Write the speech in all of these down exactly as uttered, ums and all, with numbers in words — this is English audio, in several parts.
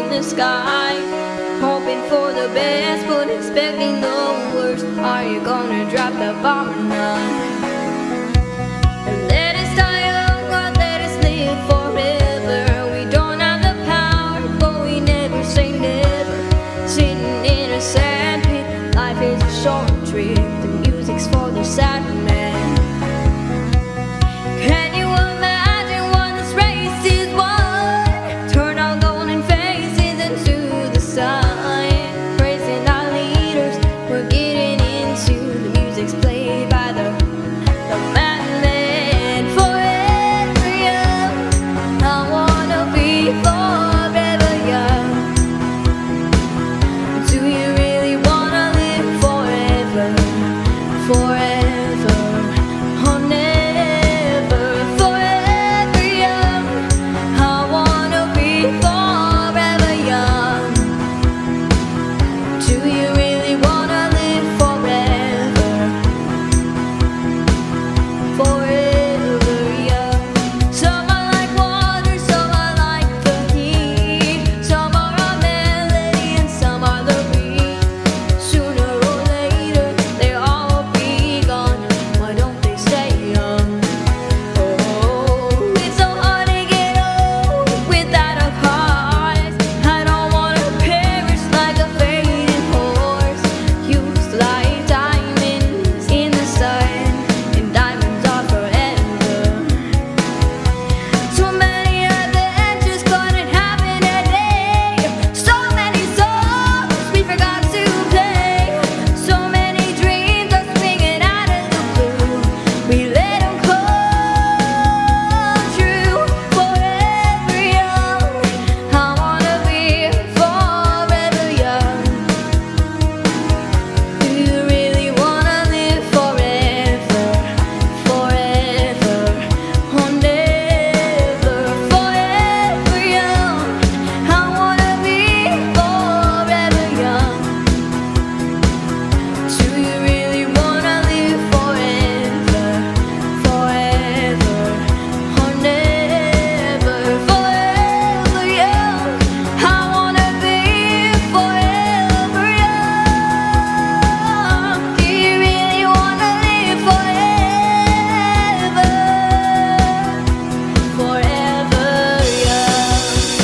in the sky, hoping for the best but expecting the worst. Are you gonna drop the bomb or not? Let us die young or let us live forever. We don't have the power, but we never say never. Sitting in a sand pit, life is a short trip. The music's for the sad man. Can you imagine what this race is won? Turn our golden faces into the sun, praising our leaders. We're getting into the music's played by the the madman. Forever young, I wanna be forever young. Do you really wanna live forever? Forever, or never. Forever young, I wanna be forever young. Do you really wanna live forever? Forever young. Some are like water, some are like the heat. Some are a melody and some are the beat. Sooner or later, they all be gone. Why don't they stay young? Oh, it's so hard to get old without a cause. I don't wanna perish like a fading horse, used like diamonds in the sun, and diamonds are forever. So many adventures couldn't happen a day. So many songs we forgot to play. So many dreams are swinging out of the blue. We let them come true. Forever young, I wanna be forever young. Do you really wanna live forever? Forever, or never. Forever young, I wanna be forever young. Do you really wanna live forever? Forever, or never. Forever young, I wanna be forever young. Do you really wanna live forever? Forever young.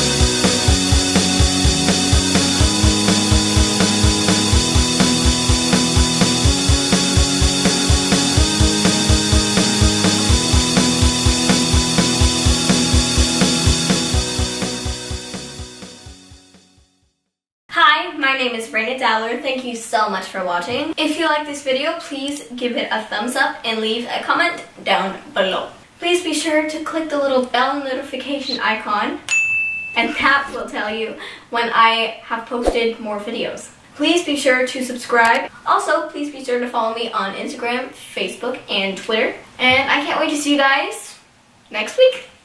Hi, my name is Raina Dowler. Thank you so much for watching. If you like this video, please give it a thumbs up and leave a comment down below. Please be sure to click the little bell notification icon, and that will tell you when I have posted more videos. Please be sure to subscribe. Also, please be sure to follow me on Instagram, Facebook, and Twitter. And I can't wait to see you guys next week.